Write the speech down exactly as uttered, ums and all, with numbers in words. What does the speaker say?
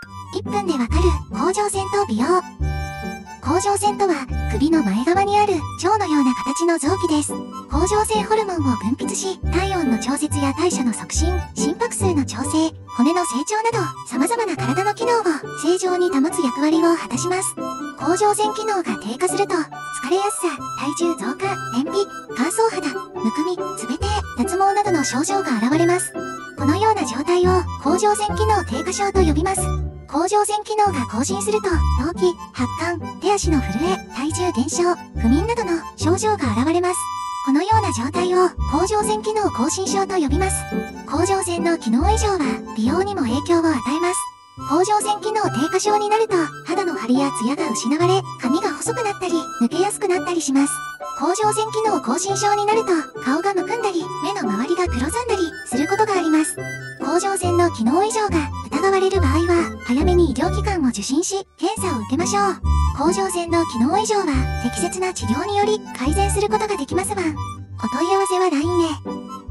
いっぷんでわかる甲状腺と美容。甲状腺とは首の前側にある腸のような形の臓器です。甲状腺ホルモンを分泌し、体温の調節や代謝の促進、心拍数の調整、骨の成長など様々な体の機能を正常に保つ役割を果たします。甲状腺機能が低下すると、疲れやすさ、体重増加、便秘、乾燥肌、むくみ、つべて、脱毛などの症状が現れます。このような状態を甲状腺機能低下症と呼びます。甲状腺機能が向上すると、動悸、発汗、手足の震え、体重減少、不眠などの症状が現れます。このような状態を甲状腺機能亢進症と呼びます。甲状腺の機能異常は美容にも影響を与えます。甲状腺機能低下症になると、肌の張りやツヤが失われ、髪が細くなったり、抜けやすくなったりします。甲状腺機能亢進症になると、顔がむくんだり、目の周りが黒ずんだりすることがあります。甲状腺の機能異常が疑われる場合は、早めに医療機関を受診し、検査を受けましょう。甲状腺の機能異常は、適切な治療により改善することができますわ。お問い合わせは ライン へ。